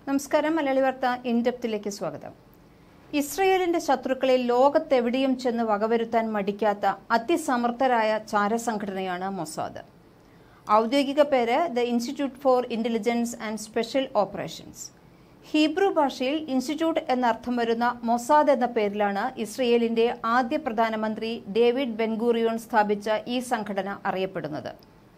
നമസ്കാരം. മലയാളി വാർത്ത ഇൻഡെപ്തിലേക്ക് സ്വാഗതം. ഇസ്രയേലിന്റെ ശത്രുക്കളെ ലോകത്തെവിടെയും ചെന്ന് വകവരുത്താൻ മടിക്കാത്ത അതിസമർത്ഥരായ ചാരസംഘടനയാണ് മൊസാദ്. ഔദ്യോഗിക പേര് the institute for intelligence and special operations. Hebrew ഭാഷയിൽ ഇൻസ്റ്റിറ്റ്യൂട്ട് എന്നർത്ഥം വരുന്ന മൊസാദ് എന്ന പേരിലാണ് ഇസ്രയേലിന്റെ ആദ്യ പ്രധാനമന്ത്രി ഡേവിഡ് ബെൻഗൂറിയോൺ സ്ഥാപിച്ച ഈ സംഘടന അറിയപ്പെടുന്നത്.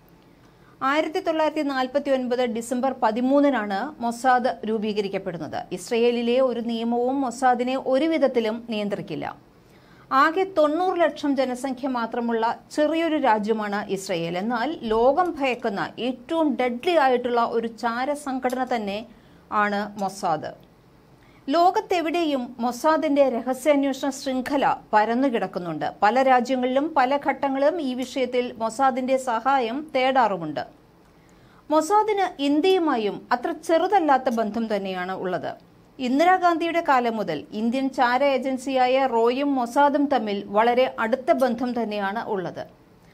1949 ഡിസംബർ 13 മൊസാദ് രൂപീകരിക്കപ്പെടുന്നത്. ഇസ്രയേലിലെ ഒരു നിയമവും മൊസാദിനെ ഒരു വിധത്തിലും നിയന്ത്രിക്കില്ല. ആകെ 90 ലക്ഷം ജനസംഖ്യ മാത്രമുള്ള ചെറിയൊരു രാജ്യമാണ് ഇസ്രയേൽ. എന്നാൽ ലോകം ഭയക്കുന്ന ഏറ്റവും ഡെഡ്ലി ആയിട്ടുള്ള ഒരു ചാരസംഘടന തന്നെ ആണ് മൊസാദ്. ലോകത്തെവിടെയും മൊസാദിന്റെ രഹസ്യാന്വേഷണ ശൃംഖല പരന്നുകിടക്കുന്നുണ്ട്. പല രാജ്യങ്ങളിലും പല ഘട്ടങ്ങളിലും ഈ വിഷയത്തിൽ മൊസാദിന്റെ സഹായം തേടാറുമുണ്ട്. മൊസാദിന് ഇന്ത്യയുമായും അത്ര ചെറുതല്ലാത്ത ബന്ധം തന്നെയാണ് ഉള്ളത്. ഇന്ദിരാഗാന്ധിയുടെ കാലം മുതൽ ഇന്ത്യൻ ചാര ഏജൻസിയായ റോയും മൊസാദും തമ്മിൽ വളരെ അടുത്ത ബന്ധം തന്നെയാണ് ഉള്ളത്.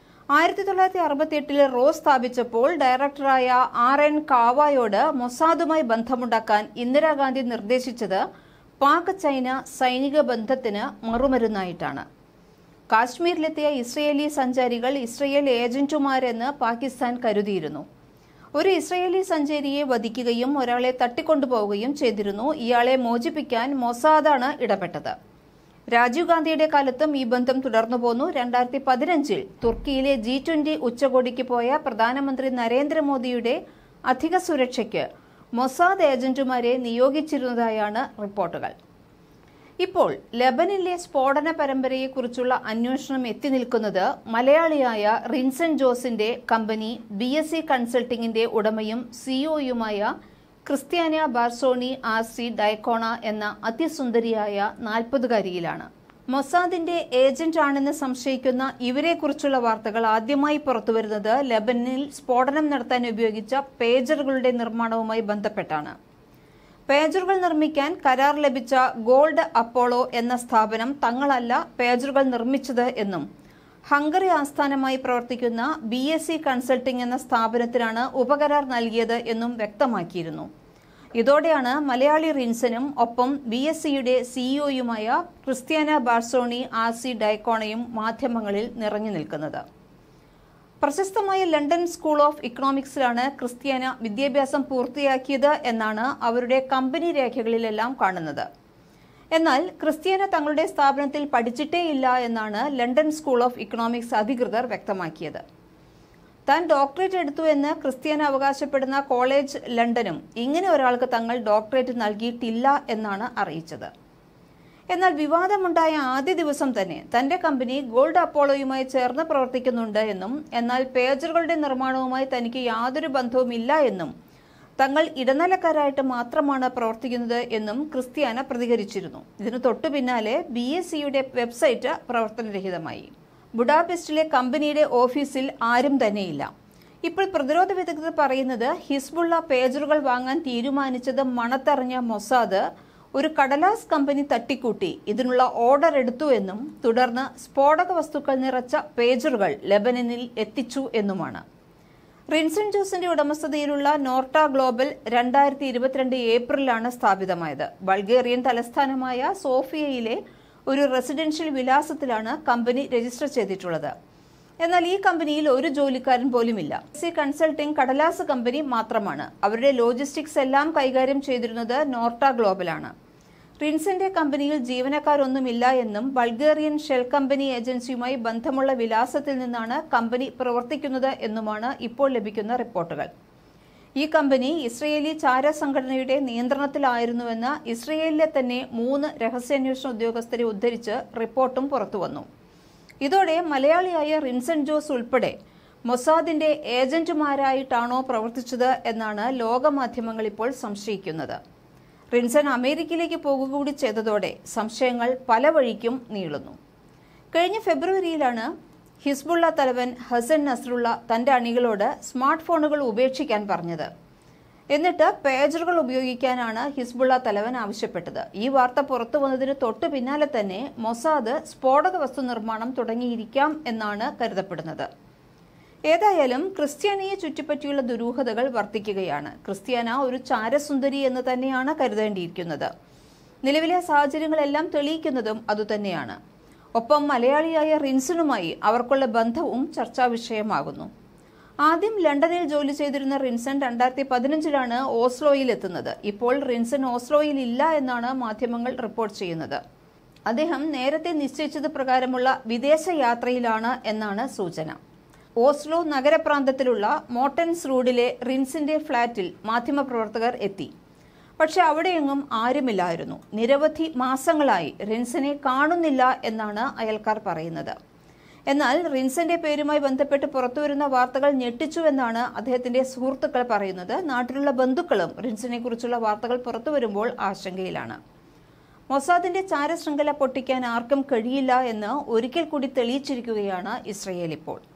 1968 റോ സ്ഥാപിച്ചപ്പോൾ ഡയറക്ടറായ RN കാവായോട് മൊസാദുമായി ബന്ധമുണ്ടാക്കാൻ ഇന്ദിരാഗാന്ധി നിർദ്ദേശിച്ചത് പാക് ചൈന സൈനിക ബന്ധത്തിന് മറുമരുന്നായിട്ടാണ്. കാശ്മീരിലെത്തിയ ഇസ്രയേലി സഞ്ചാരികൾ ഇസ്രയേൽ ഏജന്റുമാരെന്ന് പാകിസ്ഥാൻ കരുതിയിരുന്നു. ഒരു ഇസ്രയേലി സഞ്ചാരിയെ വധിക്കുകയും ഒരാളെ തട്ടിക്കൊണ്ടുപോവുകയും ചെയ്തിരുന്നു. ഇയാളെ മോചിപ്പിക്കാൻ മൊസാദാണ് ഇടപെട്ടത്. രാജീവ് ഗാന്ധിയുടെ കാലത്തും ഈ ബന്ധം തുടർന്നു പോന്നു. 2015 തുർക്കിയിലെ G20 ഉച്ചകോടിക്ക് പോയ പ്രധാനമന്ത്രി നരേന്ദ്രമോദിയുടെ അധിക സുരക്ഷയ്ക്ക് മൊസാദ് ഏജന്റുമാരെ നിയോഗിച്ചിരുന്നതായാണ് റിപ്പോർട്ടുകൾ. ഇപ്പോൾ ലെബനിലെ സ്ഫോടന പരമ്പരയെക്കുറിച്ചുള്ള അന്വേഷണം എത്തി നിൽക്കുന്നത് മലയാളിയായ റിൻസൺ ജോസിന്റെ കമ്പനി BSC കൺസൾട്ടിംഗിന്റെ ഉടമയും CEOയുമായ ക്രിസ്ത്യാന ബാർസോണി RC ഡയക്കോണ എന്ന അതിസുന്ദരിയായ 40-കാരിയിലാണ്. മൊസാദിന്റെ ഏജന്റ് ആണെന്ന് സംശയിക്കുന്ന ഇവരെക്കുറിച്ചുള്ള വാർത്തകൾ ആദ്യമായി പുറത്തുവരുന്നത് ലെബനിൽ സ്ഫോടനം നടത്താൻ ഉപയോഗിച്ച പേജറുകളുടെ നിർമ്മാണവുമായി ബന്ധപ്പെട്ടാണ്. പേജറുകൾ നിർമ്മിക്കാൻ കരാർ ലഭിച്ച ഗോൾഡ് അപ്പോളോ എന്ന സ്ഥാപനം തങ്ങളല്ല പേജറുകൾ നിർമ്മിച്ചത് എന്നും ഹംഗറി ആസ്ഥാനമായി പ്രവർത്തിക്കുന്ന BSC കൺസൾട്ടിംഗ് എന്ന സ്ഥാപനത്തിനാണ് ഉപകരാർ നൽകിയത് എന്നും വ്യക്തമാക്കിയിരുന്നു. ഇതോടെയാണ് മലയാളി റിൻസനും ഒപ്പം BSCയുടെ CEOയുമായ ക്രിസ്ത്യാന ബാർസോണി RC ഡയക്കോണയും മാധ്യമങ്ങളിൽ നിറഞ്ഞു നിൽക്കുന്നത്. പ്രശസ്തമായ ലണ്ടൻ സ്കൂൾ ഓഫ് ഇക്കണോമിക്സിലാണ് ക്രിസ്ത്യാന വിദ്യാഭ്യാസം പൂർത്തിയാക്കിയത് എന്നാണ് അവരുടെ കമ്പനി രേഖകളിലെല്ലാം കാണുന്നത്. എന്നാൽ ക്രിസ്ത്യാന തങ്ങളുടെ സ്ഥാപനത്തിൽ പഠിച്ചിട്ടേയില്ല എന്നാണ് ലണ്ടൻ സ്കൂൾ ഓഫ് ഇക്കണോമിക്സ് അധികൃതർ വ്യക്തമാക്കിയത്. താൻ ഡോക്ടറേറ്റ് എടുത്തു എന്ന് ക്രിസ്ത്യാന അവകാശപ്പെടുന്ന കോളേജ് ലണ്ടനും ഇങ്ങനെ ഒരാൾക്ക് തങ്ങൾ ഡോക്ടറേറ്റ് നൽകിയിട്ടില്ല എന്നാണ് അറിയിച്ചത്. എന്നാൽ വിവാദമുണ്ടായ ആദ്യ ദിവസം തന്നെ തന്റെ കമ്പനി ഗോൾഡ് അപ്പോളോയുമായി ചേർന്ന് പ്രവർത്തിക്കുന്നുണ്ട് എന്നും എന്നാൽ പേജറുകളുടെ നിർമ്മാണവുമായി തനിക്ക് യാതൊരു ബന്ധവുമില്ല എന്നും തങ്ങൾ ഇടനിലക്കാരായിട്ട് മാത്രമാണ് പ്രവർത്തിക്കുന്നത് എന്നും ക്രിസ്ത്യാന പ്രതികരിച്ചിരുന്നു. ഇതിനു തൊട്ടു പിന്നാലെ BSCയുടെ വെബ്സൈറ്റ് പ്രവർത്തനരഹിതമായി. ബുഡാപെസ്റ്റിലെ കമ്പനിയുടെ ഓഫീസിൽ ആരും തന്നെയില്ല. ഇപ്പോൾ പ്രതിരോധ വിദഗ്ധർ പറയുന്നത് ഹിസ്ബുള്ള പേജറുകൾ വാങ്ങാൻ തീരുമാനിച്ചത് മണത്തറിഞ്ഞ മൊസാദ് ഒരു കടലാസ് കമ്പനി തട്ടിക്കൂട്ടി ഇതിനുള്ള ഓർഡർ എടുത്തു എന്നും തുടർന്ന് സ്ഫോടക വസ്തുക്കൾ നിറച്ച പേജറുകൾ ലെബനനിൽ എത്തിച്ചു എന്നുമാണ്. റിൻസൺ ജോസിന്റെ ഉടമസ്ഥതയിലുള്ള നോർട്ട ഗ്ലോബൽ 2022 ഏപ്രിലാണ് സ്ഥാപിതമായത്. ബൾഗേറിയൻ തലസ്ഥാനമായ സോഫിയയിലെ ഒരു റെസിഡൻഷ്യൽ വിലാസത്തിലാണ് കമ്പനി രജിസ്റ്റർ ചെയ്തിട്ടുള്ളത്. എന്നാൽ ഈ കമ്പനിയിൽ ഒരു ജോലിക്കാരൻ പോലുമില്ല. BSC കൺസൾട്ടിംഗ് കടലാസ് കമ്പനി മാത്രമാണ്. അവരുടെ ലോജിസ്റ്റിക്സ് എല്ലാം കൈകാര്യം ചെയ്തിരുന്നത് നോർട്ട ഗ്ലോബലാണ്. റിൻസന്റെ കമ്പനിയിൽ ജീവനക്കാരൊന്നുമില്ല എന്നും ബൾഗേറിയൻ ഷെൽ കമ്പനി ഏജൻസിയുമായി ബന്ധമുള്ള വിലാസത്തിൽ നിന്നാണ് കമ്പനി പ്രവർത്തിക്കുന്നത് എന്നുമാണ് ഇപ്പോൾ ലഭിക്കുന്ന റിപ്പോർട്ടുകൾ. ഈ കമ്പനി ഇസ്രയേലി ചാര സംഘടനയുടെ നിയന്ത്രണത്തിലായിരുന്നുവെന്ന് ഇസ്രയേലിലെ തന്നെ 3 രഹസ്യാന്വേഷണ ഉദ്യോഗസ്ഥരെ ഉദ്ധരിച്ച് റിപ്പോർട്ടും പുറത്തുവന്നു. ഇതോടെ മലയാളിയായ റിൻസൺ ജോസ് ഉൾപ്പെടെ മൊസാദിന്റെ ഏജന്റുമാരായിട്ടാണോ പ്രവർത്തിച്ചത് എന്നാണ് ലോകമാധ്യമങ്ങൾ ഇപ്പോൾ സംശയിക്കുന്നത്. റിൻസൺ അമേരിക്കയിലേക്ക് പോകുക കൂടി ചെയ്തതോടെ സംശയങ്ങൾ പല വഴിക്കും നീളുന്നു. കഴിഞ്ഞ ഫെബ്രുവരിയിലാണ് ഹിസ്ബുള്ള തലവൻ ഹസൻ നസ്രുള്ള തന്റെ അണികളോട് സ്മാർട്ട് ഫോണുകൾ ഉപേക്ഷിക്കാൻ പറഞ്ഞത്. എന്നിട്ട് പേജറുകൾ ഉപയോഗിക്കാനാണ് ഹിസ്ബുള്ള തലവൻ ആവശ്യപ്പെട്ടത്. ഈ വാർത്ത പുറത്തു വന്നതിന് തൊട്ടു പിന്നാലെ തന്നെ മൊസാദ് സ്ഫോടക വസ്തു നിർമ്മാണം തുടങ്ങിയിരിക്കാം എന്നാണ് കരുതപ്പെടുന്നത്. ഏതായാലും ക്രിസ്ത്യാനിയെ ചുറ്റിപ്പറ്റിയുള്ള ദുരൂഹതകൾ വർദ്ധിക്കുകയാണ്. ക്രിസ്ത്യാന ഒരു ചാരസുന്ദരി എന്ന് തന്നെയാണ് കരുതേണ്ടിയിരിക്കുന്നത്. നിലവിലെ സാഹചര്യങ്ങളെല്ലാം തെളിയിക്കുന്നതും അതുതന്നെയാണ്. ഒപ്പം മലയാളിയായ റിൻസണുമായി അവർക്കുള്ള ബന്ധവും ചർച്ചാ വിഷയമാകുന്നു. ആദ്യം ലണ്ടനിൽ ജോലി ചെയ്തിരുന്ന റിൻസൺ 2015 ഓസ്ലോയിൽ എത്തുന്നത്. ഇപ്പോൾ റിൻസൺ ഓസ്ലോയിൽ ഇല്ല എന്നാണ് മാധ്യമങ്ങൾ റിപ്പോർട്ട് ചെയ്യുന്നത്. അദ്ദേഹം നേരത്തെ നിശ്ചയിച്ചത് പ്രകാരമുള്ള വിദേശ യാത്രയിലാണ് എന്നാണ് സൂചന. ഓസ്ലോ നഗരപ്രാന്തത്തിലുള്ള മോട്ടൻസ് റൂഡിലെ റിൻസിന്റെ ഫ്ളാറ്റിൽ മാധ്യമപ്രവർത്തകർ എത്തി. പക്ഷെ അവിടെയെങ്ങും ആരുമില്ലായിരുന്നു. നിരവധി മാസങ്ങളായി റിൻസിനെ കാണുന്നില്ല എന്നാണ് അയൽക്കാർ പറയുന്നത്. എന്നാൽ റിൻസിന്റെ പേരുമായി ബന്ധപ്പെട്ട് പുറത്തുവരുന്ന വാർത്തകൾ ഞെട്ടിച്ചുവെന്നാണ് അദ്ദേഹത്തിന്റെ സുഹൃത്തുക്കൾ പറയുന്നത്. നാട്ടിലുള്ള ബന്ധുക്കളും റിൻസിനെ കുറിച്ചുള്ള വാർത്തകൾ പുറത്തുവരുമ്പോൾ ആശങ്കയിലാണ്. മൊസാദിന്റെ ചാരശൃംഖല പൊട്ടിക്കാൻ ആർക്കും കഴിയില്ല എന്ന് ഒരിക്കൽ കൂടി തെളിയിച്ചിരിക്കുകയാണ് ഇസ്രയേൽ ഇപ്പോൾ.